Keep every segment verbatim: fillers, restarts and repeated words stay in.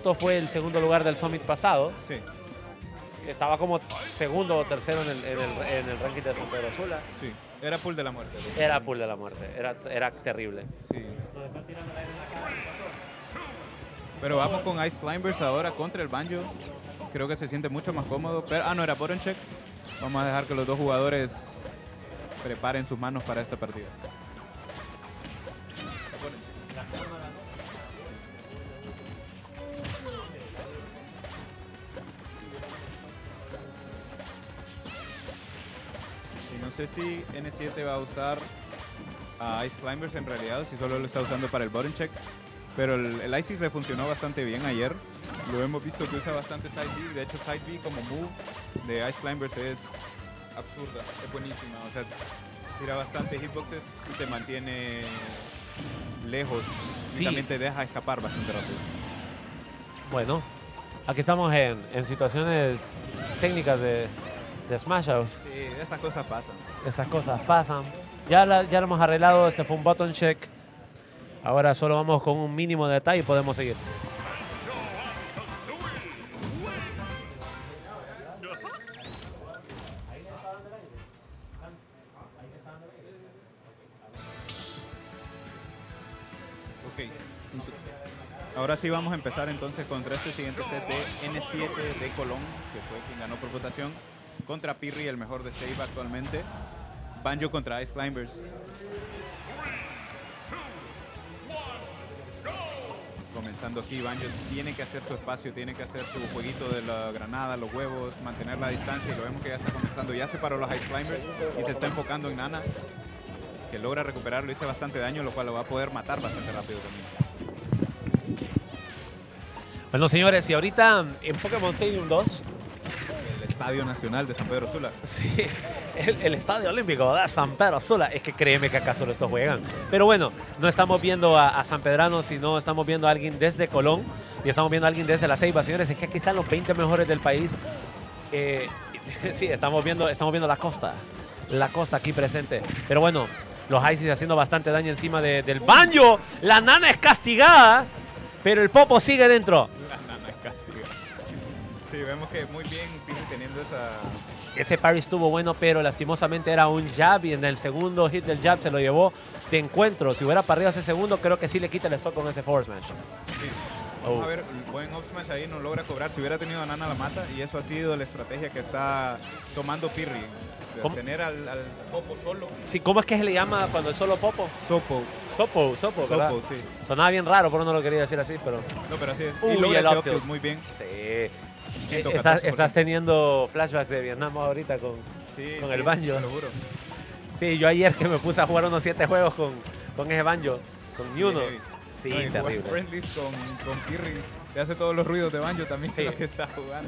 esto fue el segundo lugar del Summit pasado. Sí. Estaba como segundo o tercero en el, en el, en el ranking de San Pedro Sula. Sí, era pool de la muerte. Era pool de la muerte, era, era terrible. Sí. Pero vamos con Ice Climbers ahora contra el Banjo. Creo que se siente mucho más cómodo. Pero, ah, no, era button check. Vamos a dejar que los dos jugadores preparen sus manos para esta partida. No sé si N siete va a usar a Ice Climbers en realidad, o si solo lo está usando para el button check. Pero el, el ISIS le funcionó bastante bien ayer. Lo hemos visto que usa bastante side B. De hecho, side B como move de Ice Climbers es absurda, es buenísima. O sea, tira bastante hitboxes y te mantiene lejos. Sí. Y también te deja escapar bastante rápido. Bueno, aquí estamos en, en situaciones técnicas de, de Smash House. Sí, esas cosas pasan. Estas cosas pasan. Ya, la, ya lo hemos arreglado, este fue un button check. Ahora solo vamos con un mínimo de detalle y podemos seguir. Ok. Ahora sí vamos a empezar entonces contra este siguiente set de N siete de Colón, que fue quien ganó por votación, contra Pirri, el mejor de Save actualmente. Banjo contra Ice Climbers. Comenzando aquí, Banjo tiene que hacer su espacio, tiene que hacer su jueguito de la granada, los huevos, mantener la distancia, y lo vemos que ya está comenzando. Ya se paró los Ice Climbers y se está enfocando en Nana, que logra recuperarlo, hizo bastante daño, lo cual lo va a poder matar bastante rápido también. Bueno, señores, y ahorita en Pokémon Stadium dos... El Estadio Nacional de San Pedro Sula. Sí, el, el Estadio Olímpico de San Pedro Sula. Es que créeme que acá solo estos juegan. Pero bueno, no estamos viendo a, a San Pedrano, sino estamos viendo a alguien desde Colón y estamos viendo a alguien desde La Ceiba. Señores, es que aquí están los veinte mejores del país. Eh, sí, estamos viendo, estamos viendo la costa. La costa aquí presente. Pero bueno, los Isis haciendo bastante daño encima de, del Banjo. La Nana es castigada, pero el Popo sigue dentro. La Nana es castigada. Sí, vemos que muy bien Pirri teniendo esa... Ese parry estuvo bueno, pero lastimosamente era un jab y en el segundo hit del jab se lo llevó de encuentro. Si hubiera parrido ese segundo, creo que sí le quita el stock con ese forward smash. Sí. Vamos Oh. a ver, el buen up smash ahí no logra cobrar. Si hubiera tenido a Nana la mata, y eso ha sido la estrategia que está tomando Pirri. De ¿Cómo? tener al, al Popo solo. Sí, ¿cómo es que se le llama cuando es solo Popo? Sopo. Sopo, Sopo, ¿verdad? Sopo, sí. Sonaba bien raro, pero no lo quería decir así, pero... No, pero así es. Uy, y logra el ese up up tilt tilt. muy bien. Sí. ciento catorce Estás, por ciento. estás teniendo flashbacks de Vietnam ahorita con, Sí, con sí, el Banjo. te lo juro. Sí, yo ayer que me puse a jugar unos siete juegos con, con ese Banjo, con ni uno. heavy. Sí, No, y jugar terrible. friendlies con, con Pirri. Te hace todos los ruidos de Banjo también, Sí. lo que está jugando.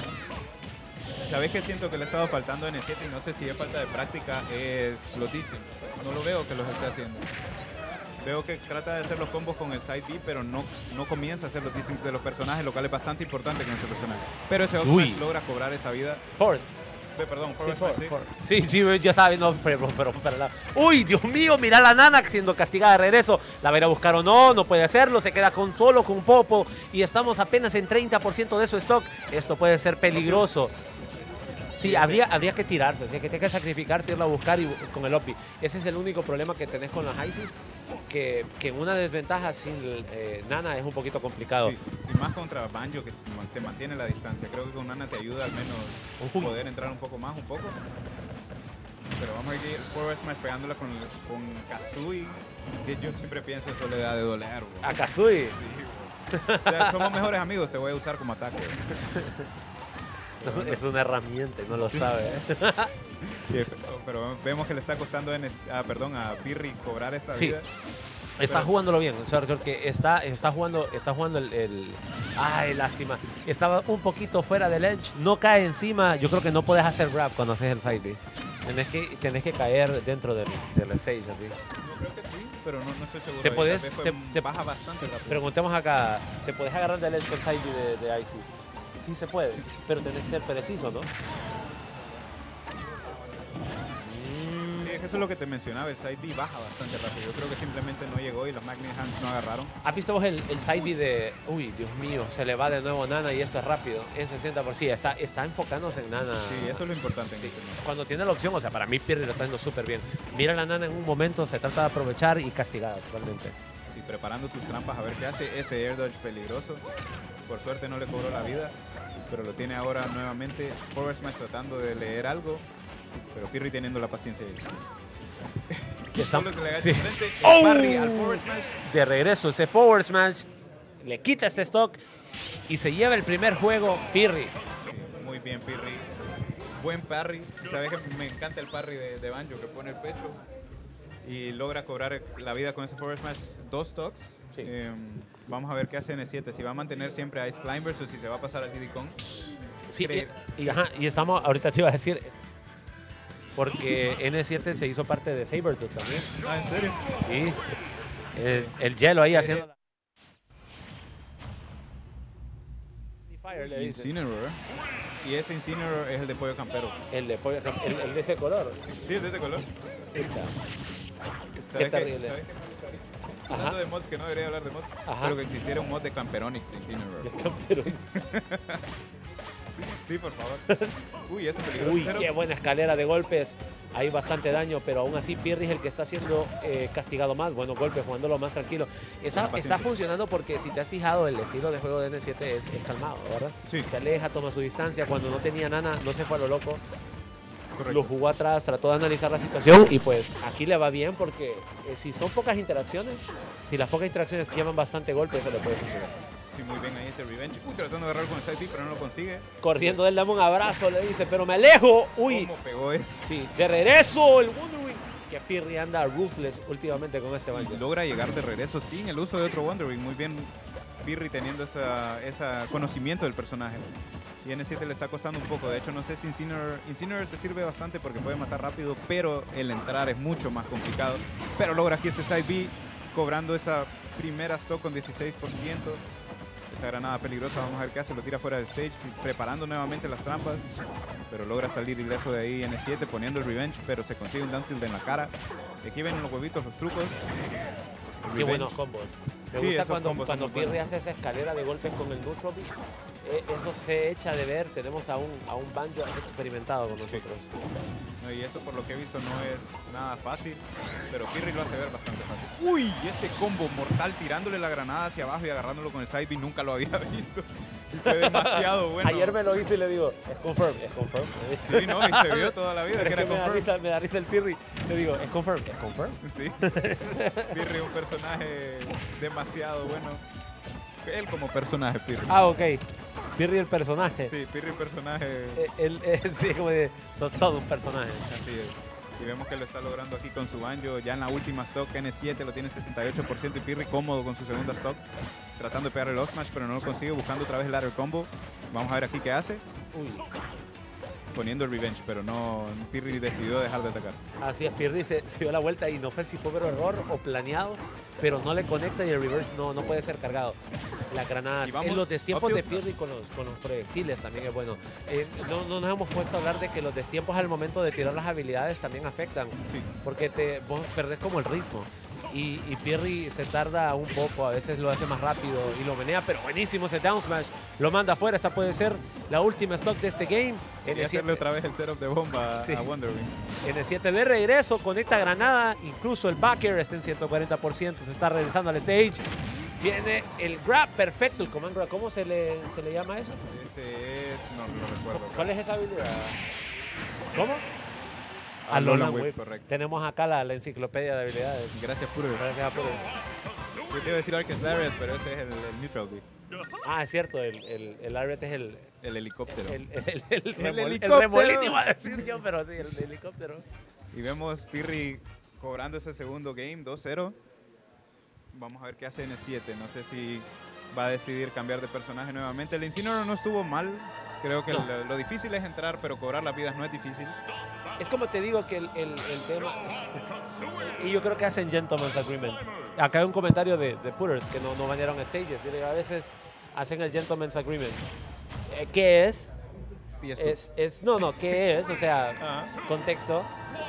¿Sabes qué siento que le ha estado faltando a N siete? Y no sé si es falta de práctica, es los dicen. No lo veo que los esté haciendo. Veo que trata de hacer los combos con el side B, pero no, no comienza a hacer los dissings de los personajes, lo cual es bastante importante con ese personaje. Pero ese otro Uy. logra cobrar esa vida. Ford. Eh, Perdón, Sí, forward Ford, smash, sí. Ford. Sí, sí, yo estaba viendo, pero, pero, pero la- Uy, Dios mío, mira la Nana siendo castigada de regreso. La va a ir a buscar o no, no puede hacerlo, se queda con solo con Popo y estamos apenas en treinta por ciento de su stock. Esto puede ser peligroso. Sí, habría, habría que tirarse, habría que, tiene que sacrificarte, irlo a buscar y, con el Oppi. Ese es el único problema que tenés con las Isis, que, que en una desventaja sin eh, Nana es un poquito complicado. Sí, y más contra Banjo, que te mantiene la distancia. Creo que con Nana te ayuda al menos Ujú. poder entrar un poco más, un poco. Pero vamos a ir forward smash pegándola con, con Kazooie, que yo siempre pienso eso le da de doler. Bro. A Kazooie. Sí, bro. O sea, somos mejores amigos, te voy a usar como ataque. No, es una herramienta, no lo sabe. ¿eh? Sí, pero vemos que le está costando en, ah, perdón, a Pirri cobrar esta Sí. vida. Está Pero- jugándolo bien, o sea, creo que está, está jugando, está jugando el, el- Ay, lástima. Estaba un poquito fuera del edge, no cae encima. Yo creo que no puedes hacer grab cuando haces el side B. Tenés que, tenés que caer dentro del, del stage, así. Yo creo que sí, pero no, no estoy seguro. Te Ahí podés- tal vez fue- te- te- baja bastante rápido. Preguntemos acá, ¿te puedes agarrar del edge con side B de, de ISIS? Sí se puede, pero tenés que ser preciso, ¿no? Sí, es que Eso es lo que te mencionaba, el side B baja bastante rápido. Yo creo que simplemente no llegó y los Magnet Hands no agarraron. ¿Has visto vos el, el side B de... Uy, Dios mío, se le va de nuevo Nana y esto es rápido. En sesenta por ciento. Sí, está, está enfocándose en Nana. Sí, eso es lo importante. En Sí. este momento. Cuando tiene la opción, o sea, para mí Pirri lo está haciendo súper bien. Mira la Nana en un momento, se trata de aprovechar y castigar totalmente. Sí, preparando sus trampas a ver qué hace. Ese air dodge peligroso. Por suerte no le cobró la vida, pero lo tiene ahora nuevamente. Forward Smash tratando de leer algo, pero Pirri teniendo la paciencia ahí. Que está- Solo se le agacha sí. enfrente, el ¡Oh! parry al forward smash. De regreso, ese forward smash, le quita ese stock y se lleva el primer juego Pirri. Sí, muy bien Pirri. Buen parry. Sabes que me encanta el parry de, de Banjo que pone el pecho y logra cobrar la vida con ese forward smash. Dos stocks. Sí. Eh, vamos a ver qué hace N siete. Si va a mantener siempre a Ice Climbers o si se va a pasar a Diddy Kong. Sí, Cree- y, y, ajá, y estamos, ahorita te iba a decir, porque N siete se hizo parte de Sabertooth también. Ah, ¿en serio? Sí, el, el hielo ahí haciendo la... Fire, le dicen. Incineroar. Y ese Incineroar es el de pollo campero. El de, pollo- el, el de ese color. Sí, es de ese color. Echa. Qué ¿Sabes terrible. qué? ¿Sabes qué? Ajá. Hablando de mods, que no debería hablar de mods, Ajá. pero que existiera un mod de Camperonix de Incineroar. El campeón. Sí, por favor. Uy, ese peligroso. Uy, cero. qué buena escalera de golpes. Hay bastante daño, pero aún así Pirri es el que está siendo eh, castigado más. Buenos golpes, jugándolo más tranquilo. Está, La paciencia. está funcionando porque si te has fijado, el estilo de juego de N siete es, es calmado, ¿verdad? Sí. Se aleja, toma su distancia. Cuando no tenía Nana, no se fue a lo loco. Correcto. Lo jugó atrás, trató de analizar la situación y pues aquí le va bien porque eh, si son pocas interacciones, si las pocas interacciones llevan bastante golpe, eso le puede funcionar. Sí, muy bien ahí ese revenge. Uy, tratando de agarrar con el side B, pero no lo consigue. Corriendo él, dame un abrazo, le dice, pero me alejo. Uy, ¿Cómo pegó ese? sí, de regreso el Wondering. Que Pirri anda ruthless últimamente con este Y banjo. logra llegar de regreso sin el uso de otro Wondering. Muy bien Pirri teniendo ese esa conocimiento del personaje. Y N siete le está costando un poco. De hecho, no sé si Incineroar, Incineroar te sirve bastante porque puede matar rápido, pero el entrar es mucho más complicado. Pero logra aquí este side B, cobrando esa primera stock con dieciséis por ciento. Esa granada peligrosa, vamos a ver qué hace. Lo tira fuera del stage, preparando nuevamente las trampas. Pero logra salir ileso de ahí N siete, poniendo el revenge, pero se consigue un down tilt en la cara. Y aquí ven los huevitos, los trucos. Qué Revenge. buenos combos. Me Sí, gusta esos cuando, combos son cuando muy buenos. Pirri hace esa escalera de golpes con el neutral beat. Eh, eso se echa de ver. Tenemos a un, a un banjo experimentado con nosotros. No, y eso por lo que he visto no es nada fácil, pero Pirri lo hace ver bastante fácil. Uy, y este combo mortal tirándole la granada hacia abajo y agarrándolo con el side B nunca lo había visto. Fue demasiado bueno. Ayer me lo hice y le digo, es confirm, es confirm. Sí, no, y se vio toda la vida Pero que es era que me da, confirm. risa, me da risa el Pirri. Le digo, es confirm, es confirm. Sí. Pirri es un personaje demasiado bueno. Él como personaje, Pirri. Ah, ok. Pirri el personaje. Sí, Pirri un personaje. Eh, Él, él- sí, como de, sos todo un personaje. Así es. Y vemos que lo está logrando aquí con su banjo. Ya en la última stock, N siete lo tiene sesenta y ocho por ciento y Pirri cómodo con su segunda stock. Tratando de pegar el off smash, pero no lo consigue. Buscando otra vez el ladder combo. Vamos a ver aquí qué hace. Uy. Poniendo el revenge, pero no. Pirri decidió dejar de atacar. Así es, Pirri se, se dio la vuelta y no fue si fue pero error o planeado, pero no le conecta y el reverse no, no puede ser cargado. Las granadas, Y vamos, en los destiempos de upfield. Pirri con los, con los proyectiles también es bueno. Eh, no, no nos hemos puesto a hablar de que los destiempos al momento de tirar las habilidades también afectan, Sí. porque te, vos perdés como el ritmo. Y, y Pirri se tarda un poco, a veces lo hace más rápido y lo menea, pero buenísimo ese down smash. Lo manda afuera, esta puede ser la última stock de este game. Quería hacerle otra vez el setup de bomba Sí. a Wondering. N siete de regreso, conecta granada, incluso el backer está en ciento cuarenta por ciento, se está regresando al stage. Viene el grab perfecto, el command grab, ¿cómo se le, se le llama eso? Ese es. No, no lo recuerdo. ¿Cuál es esa habilidad? ¿Cómo? Ah, Alolan Alolan Wave. Wave, correcto. Tenemos acá la, la enciclopedia de habilidades. Gracias, puro. Gracias a Puro. Yo te iba a decir Arcus Lariat, pero ese es el, el neutral B. Ah, es cierto, el, el, el Lariat es el, El helicóptero. el, el, el, el, remol- el helicóptero. remolino, iba a decir yo, pero sí, el helicóptero. Y vemos Pirri cobrando ese segundo game, dos cero. Vamos a ver qué hace N siete. No sé si va a decidir cambiar de personaje nuevamente. El Incineroar no estuvo mal. Creo que No. lo, lo difícil es entrar, pero cobrar las vidas no es difícil. Es como te digo que el, el, el tema... Y yo creo que hacen Gentleman's Agreement. Acá hay un comentario de, de Putters que no, no banearon stages. Y digo, a veces hacen el Gentleman's Agreement. Eh, ¿Qué es? Y esto. Es, es? No, no, ¿qué es? O sea, Ah, contexto.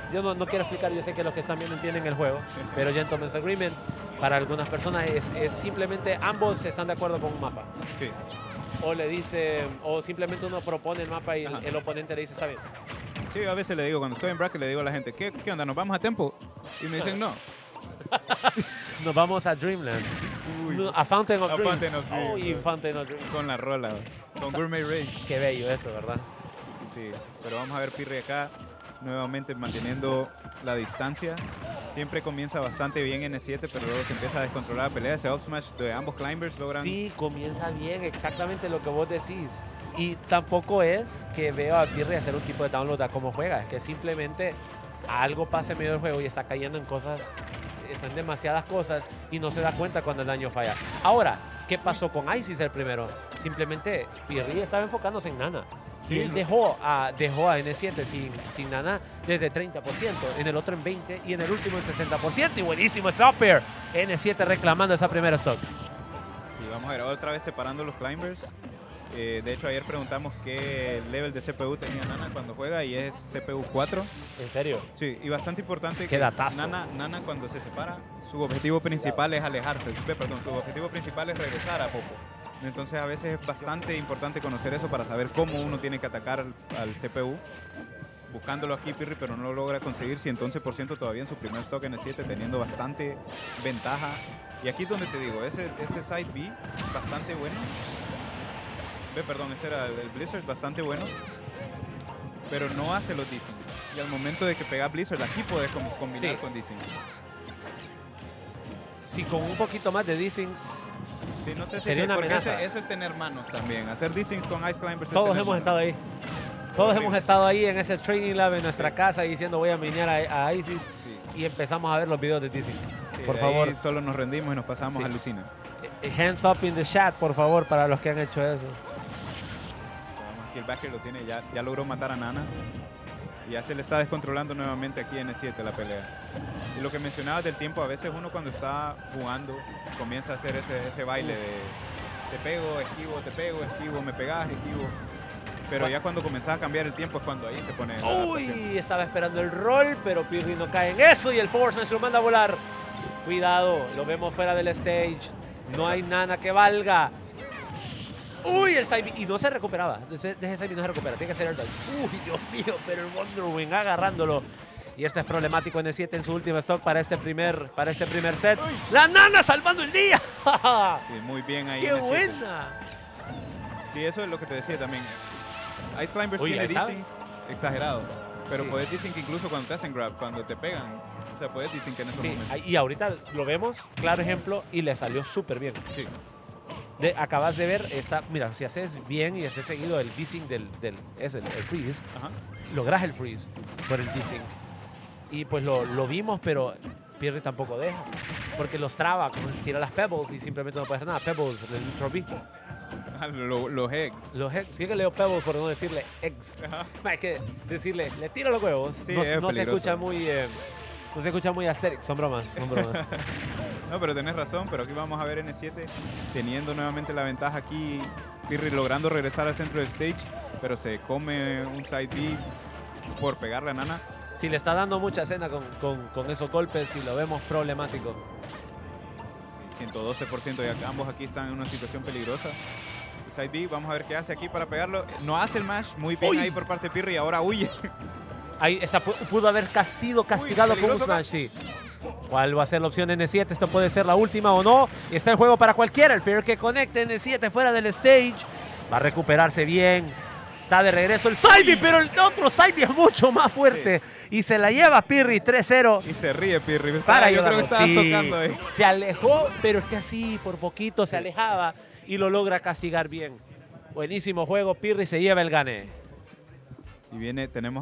yo no, no quiero explicar, yo sé que los que están viendo entienden el juego, pero Gentleman's Agreement para algunas personas es, es simplemente ambos están de acuerdo con un mapa. Sí. O le dice, o simplemente uno propone el mapa y el, Ajá. el oponente le dice, está bien. Sí, a veces le digo, cuando estoy en bracket, le digo a la gente, ¿qué, qué onda? ¿Nos vamos a tiempo? Y me dicen, no. Nos vamos a Dreamland. Uy. No, a Fountain of A Dreams. Fountain of Dreams, Uy, ¿no? Fountain of Dreams. Con la rola, con Gourmet Rage. Qué bello eso, ¿verdad? Sí, pero vamos a ver Pirri acá, nuevamente manteniendo la distancia. Siempre comienza bastante bien en E siete, pero luego se empieza a descontrolar la pelea. Ese up smash de ambos climbers logran... Sí, comienza bien, exactamente lo que vos decís. Y tampoco es que veo a Pirri hacer un tipo de download a cómo juega, es que simplemente algo pasa en medio del juego y está cayendo en cosas, están demasiadas cosas y no se da cuenta cuando el daño falla. Ahora, ¿qué pasó con Isis el primero? Simplemente Pirri estaba enfocándose en Nana. Y Sí, él no. dejó a, dejó a N siete sin, sin Nana desde treinta por ciento, en el otro en veinte por ciento y en el último en sesenta por ciento. Y buenísimo ese up air. N siete reclamando esa primera stock. Sí, vamos a ver otra vez separando los climbers. Eh, de hecho, ayer preguntamos qué level de C P U tenía Nana cuando juega y es C P U cuatro. ¿En serio? Sí, y bastante importante Qué que datazo. Nana, Nana cuando se separa, su objetivo principal es alejarse. Ve, Perdón, su objetivo principal es regresar a Popo. Entonces a veces es bastante importante conocer eso para saber cómo uno tiene que atacar al, al C P U. Buscándolo aquí Pirri, pero no lo logra conseguir. cien once por ciento todavía en su primer stock en E siete, teniendo bastante ventaja. Y aquí es donde te digo, ese, ese side B, bastante bueno. Ve, perdón, ese era el, el Blizzard, bastante bueno. Pero no hace los dissings. Y al momento de que pega Blizzard, aquí puedes com- combinar Sí. con dissings. Si con un poquito más de dissings, Sí, no sé si Sería que- una porque amenaza. ese- eso es tener manos también. Hacer dissings con Ice Climbers es todos tener hemos manos. estado ahí. Todos Horrible. hemos estado ahí en ese training lab en nuestra Sí. casa diciendo voy a minear a, a Isis Sí. y empezamos a ver los videos de dissings. Sí, Por de favor, ahí solo nos rendimos y nos pasamos Sí. a Lucina. eh, hands up in the chat, por favor, para los que han hecho eso. Vamos, aquí el backer lo tiene, ya, ya logró matar a Nana. Y ya se le está descontrolando nuevamente aquí en E siete la pelea. Y lo que mencionabas del tiempo, a veces uno cuando está jugando comienza a hacer ese, ese baile de te pego, esquivo, te pego, esquivo, me pegas, esquivo. Pero ya cuando comenzaba a cambiar el tiempo es cuando ahí se pone la adaptación. Uy, estaba esperando el roll, pero Pirri no cae en eso y el forward smash lo manda a volar. Cuidado, lo vemos fuera del stage. No hay Nana que valga. Uy, el side B, y no se recuperaba. De ese, de ese side B no se recupera, tiene que ser el dodge. Uy, Dios mío, pero el Wonder Wing agarrándolo. Y esto es problemático en E siete en su último stock para este primer, para este primer set. ¡La Nana salvando el día! Sí, muy bien ahí. ¡Qué en E siete. buena! Sí, eso es lo que te decía también. Ice Climbers Uy, tiene ahí está. dissings exagerado. Pero Sí. puedes dissing incluso cuando te hacen grab, cuando te pegan. O sea, puedes dissing en esos Sí, momentos. y ahorita lo vemos, claro ejemplo, y le salió súper bien. Sí. De, acabas de ver, esta, mira, si haces bien y haces seguido el dissing del, del es el, el freeze, Ajá. logras el freeze por el dissing. Y pues lo, lo vimos, pero Pirri tampoco deja. Porque los traba, como tira las pebbles y simplemente no puede hacer nada. Pebbles, el neutral B. Ah, lo- los eggs. Los eggs, sí que leo pebbles por no decirle eggs. Ajá. Hay que decirle, le tiro los huevos. Sí, no es no se peligroso. escucha muy... eh, no se escucha muy asteric, son bromas, son bromas. No, pero tenés razón, pero aquí vamos a ver N siete teniendo nuevamente la ventaja aquí. Pirri logrando regresar al centro del stage, pero se come un side B por pegarle a Nana. Si le está dando mucha cena con, con, con esos golpes y lo vemos problemático. ciento doce por ciento y ambos aquí están en una situación peligrosa. Side B, vamos a ver qué hace aquí para pegarlo. No hace el mash, muy bien Uy. ahí por parte de Pirri y ahora huye. Ahí está, pu- pudo haber ca- sido castigado con un peligroso smash, sí. ¿Cuál va a ser la opción N siete? Esto puede ser la última o no. Está el juego para cualquiera. El fair que conecte N siete fuera del stage. Va a recuperarse bien. Está de regreso el Saibi, pero el otro Saibi es mucho más fuerte. Y se la lleva Pirri tres cero. Y se ríe Pirri. Estaba- Para yo creo que ayudarlo. estaba Sí, socando ahí. se alejó, pero es que así por poquito se alejaba y lo logra castigar bien. Buenísimo juego. Pirri se lleva el gane. Y viene, tenemos